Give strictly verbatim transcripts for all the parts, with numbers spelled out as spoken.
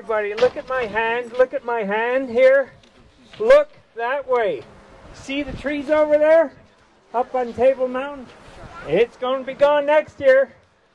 everybody, look at my hand. Look at my hand here. Look that way. See the trees over there? Up on Table Mountain? It's going to be gone next year.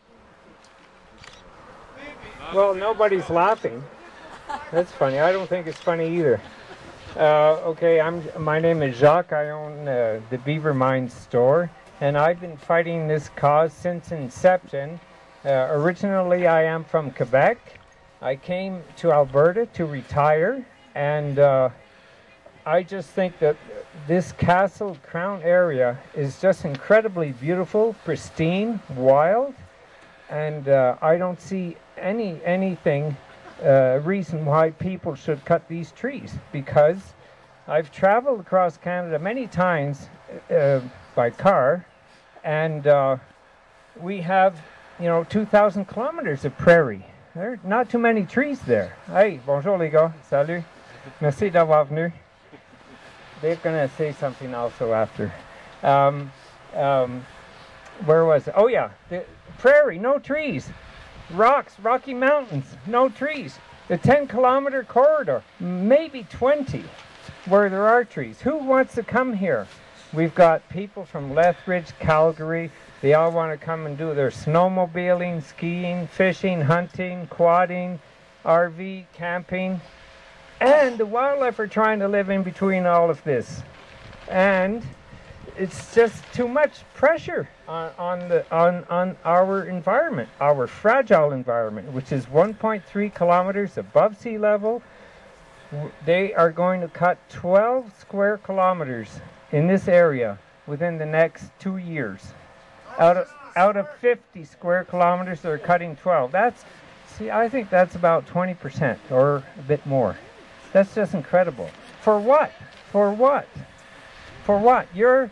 Well, nobody's laughing. That's funny. I don't think it's funny either. Uh, okay, I'm. My name is Jacques. I own uh, the Beaver Mines store, and I've been fighting this cause since inception. Uh, originally, I am from Quebec. I came to Alberta to retire, and uh, I just think that this Castle Crown area is just incredibly beautiful, pristine, wild, and uh, I don't see any anything uh, reason why people should cut these trees, because I've traveled across Canada many times uh, by car, and uh, we have, you know, two thousand kilometers of prairie. There are not too many trees there. Hey, bonjour les gars, salut, merci d'avoir venu. They're going to say something also after. Um, um, where was it? Oh yeah, the prairie, no trees. Rocks, Rocky Mountains, no trees. The ten kilometer corridor, maybe twenty, where there are trees. Who wants to come here? We've got people from Lethbridge, Calgary. They all want to come and do their snowmobiling, skiing, fishing, hunting, quadding, R V, camping. And the wildlife are trying to live in between all of this. And it's just too much pressure on, on, the, on, on our environment, our fragile environment, which is one point three kilometers above sea level. They are going to cut twelve square kilometers in this area within the next two years. Out of, out of fifty square kilometers, they're cutting twelve. That's, see, I think that's about twenty percent or a bit more. That's just incredible. For what? For what? For what? You're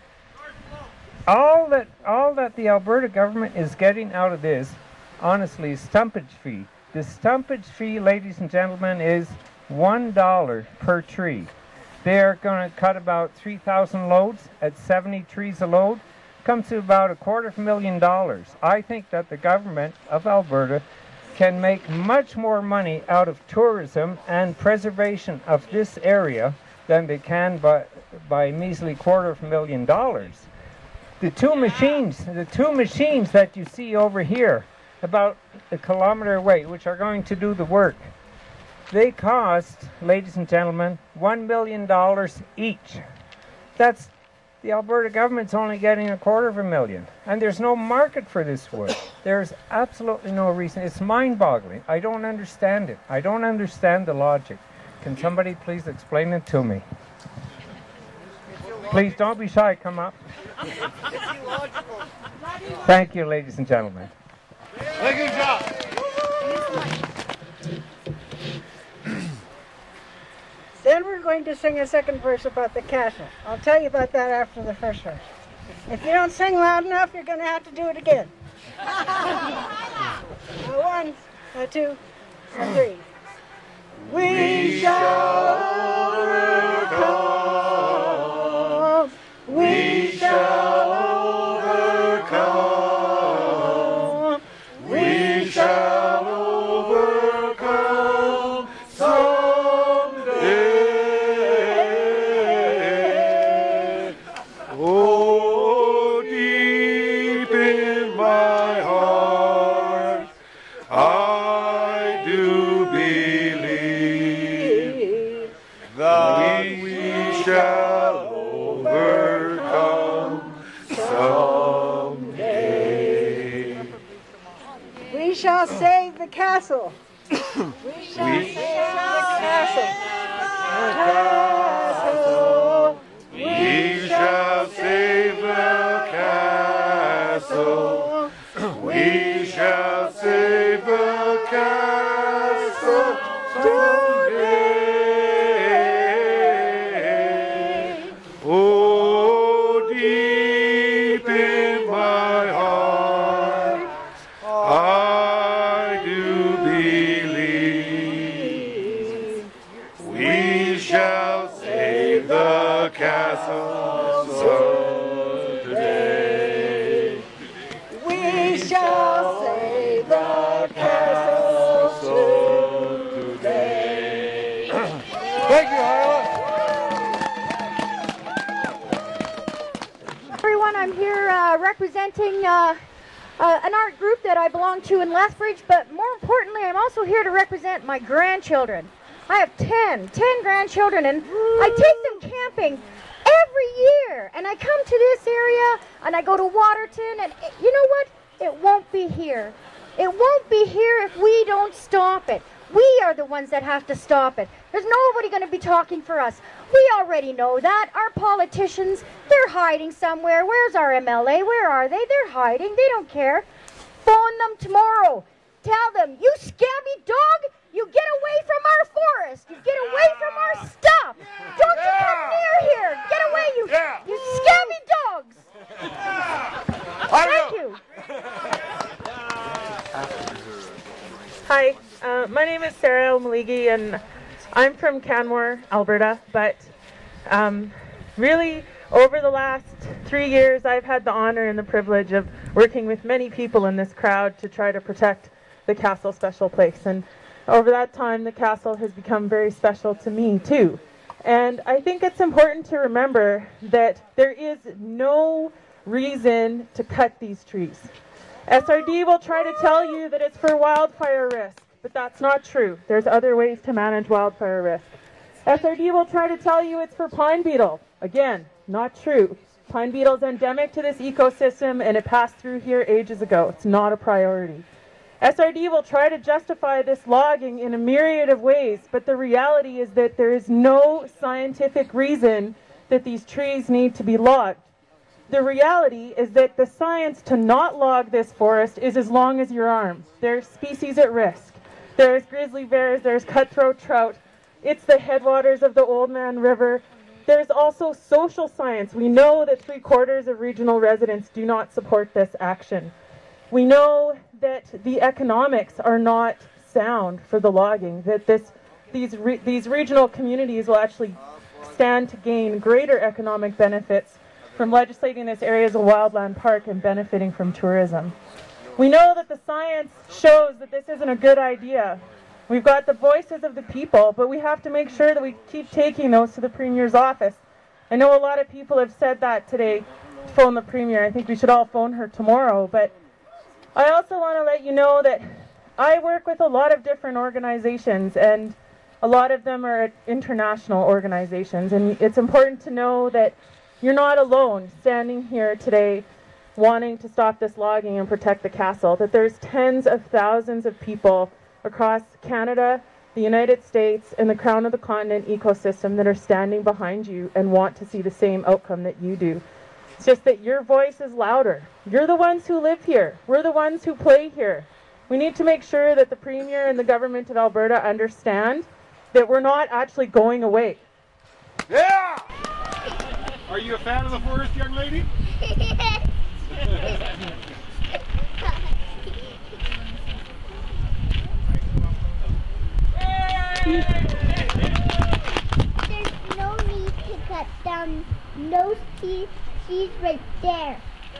all that all that the Alberta government is getting out of this, honestly, is stumpage fee. The stumpage fee, ladies and gentlemen, is one dollar per tree. They're going to cut about three thousand loads at seventy trees a load. Comes to about a quarter of a million dollars. I think that the government of Alberta can make much more money out of tourism and preservation of this area than they can by, by a measly quarter of a million dollars. The two machines, the two machines that you see over here, about a kilometer away, which are going to do the work, they cost, ladies and gentlemen, one million dollars each. That's, the Alberta government's only getting a quarter of a million, and there's no market for this wood. There's absolutely no reason. It's mind-boggling. I don't understand it. I don't understand the logic. Can somebody please explain it to me? Please don't be shy. Come up. Thank you, ladies and gentlemen. Thank you, John. Then we're going to sing a second verse about the castle. I'll tell you about that after the first verse. If you don't sing loud enough, you're going to have to do it again. A one, a two, a three. We shall overcome. We shall overcome. We shall overcome someday. Oh, deep in my heart, I do believe that we shall overcome someday. We shall save the castle. We shall We save the castle. castle. We shall save the castle. We shall save the castle someday. Oh, deep in my heart, I do believe we shall save the castle someday. We shall save the castle today. Thank you, Hyla. Everyone, I'm here uh, representing uh, uh, an art group that I belong to in Lethbridge, but more importantly, I'm also here to represent my grandchildren. I have ten, ten grandchildren, and I take them camping every year. And I come to this area, and I go to Waterton, and it, you know what? It won't be here. It won't be here if we don't stop it. We are the ones that have to stop it. There's nobody going to be talking for us. We already know that. Our politicians, they're hiding somewhere. Where's our M L A? Where are they? They're hiding. They don't care. Phone them tomorrow. Tell them, you scabby dog, you get away from our forest. You get away from our stuff. Don't you come near here. Get away, you, you scabby dogs. Thank you. Hi, uh, my name is Sarah O'Maligi, and I'm from Canmore, Alberta, but um, really over the last three years I've had the honor and the privilege of working with many people in this crowd to try to protect the Castle Special Place, and over that time the castle has become very special to me too. And I think it's important to remember that there is no reason to cut these trees. S R D will try to tell you that it's for wildfire risk, but that's not true. There's other ways to manage wildfire risk. S R D will try to tell you it's for pine beetle. Again, not true. Pine beetle is endemic to this ecosystem, and it passed through here ages ago. It's not a priority. S R D will try to justify this logging in a myriad of ways, but the reality is that there is no scientific reason that these trees need to be logged. The reality is that the science to not log this forest is as long as your arm. There's species at risk. There's grizzly bears, there's cutthroat trout. It's the headwaters of the Oldman River. There's also social science. We know that three quarters of regional residents do not support this action. We know that the economics are not sound for the logging, that this, these, re, these regional communities will actually stand to gain greater economic benefits from legislating this area as a wildland park and benefiting from tourism. We know that the science shows that this isn't a good idea. We've got the voices of the people, but we have to make sure that we keep taking those to the Premier's office. I know a lot of people have said that today, phone the Premier. I think we should all phone her tomorrow, but I also want to let you know that I work with a lot of different organizations, and a lot of them are international organizations, and it's important to know that you're not alone standing here today wanting to stop this logging and protect the castle, that there's tens of thousands of people across Canada, the United States, and the Crown of the Continent ecosystem that are standing behind you and want to see the same outcome that you do. It's just that your voice is louder. You're the ones who live here. We're the ones who play here. We need to make sure that the Premier and the government of Alberta understand that we're not actually going away. Yeah! Are you a fan of the forest, young lady? There's no need to cut down those trees. She's right there.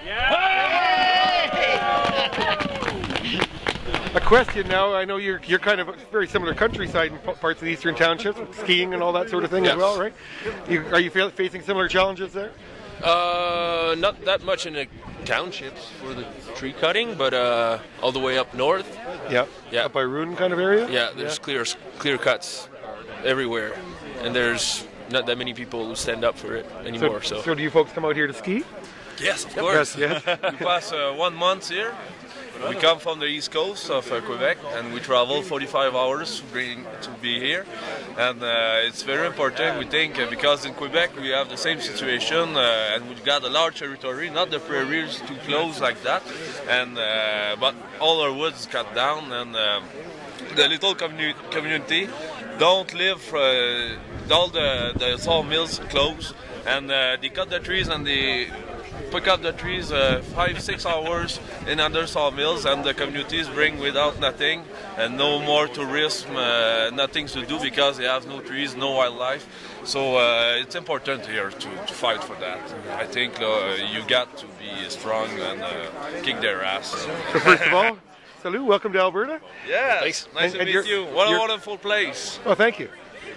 A question now. I know you're you're kind of very similar countryside in parts of the eastern townships, with skiing and all that sort of thing Yes. as well, right? You, are you fa- facing similar challenges there? Uh, not that much in the townships for the tree cutting, but uh, all the way up north. Yeah. Yeah. Up by Rouen kind of area? Yeah, there's clear clear cuts everywhere, and there's not that many people who stand up for it anymore. So, So, so do you folks come out here to ski? Yes, of course. Yes, yes. We pass uh, one month here. We come from the east coast of uh, Quebec, and we travel forty-five hours to, bring, to be here. And uh, it's very important, we think, uh, because in Quebec we have the same situation, uh, and we've got a large territory, not the prairies too close like that, and uh, but all our woods cut down, and uh, the little communi- community don't live, uh, all the, the sawmills close, and uh, they cut the trees and they pick up the trees uh, five, six hours in other sawmills, and the communities bring without nothing, and no more tourism, uh, nothing to do because they have no trees, no wildlife. So uh, it's important here to, to fight for that. I think uh, you got to be strong and uh, kick their ass. So first of all, salut, welcome to Alberta. Yeah, Thanks. nice And- to and meet you're- you. What a you're- wonderful place. Oh, thank you.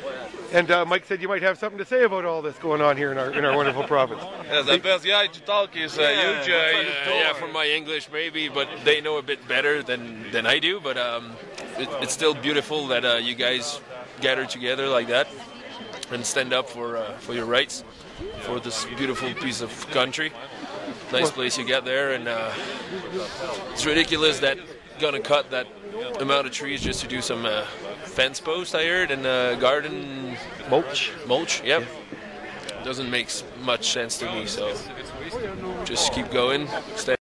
And uh, Mike said you might have something to say about all this going on here in our in our wonderful province. Yeah, the best guy to talk is uh, yeah, huge. Uh, uh, yeah, from my English maybe, but they know a bit better than than I do. But um, it, it's still beautiful that uh, you guys gather together like that and stand up for uh, for your rights, for this beautiful piece of country. Nice place you get there, and uh, it's ridiculous that gonna cut that amount of trees just to do some uh, fence posts, I heard, and uh, garden mulch. Mulch, yep. Doesn't make much sense to me, so just keep going. Stay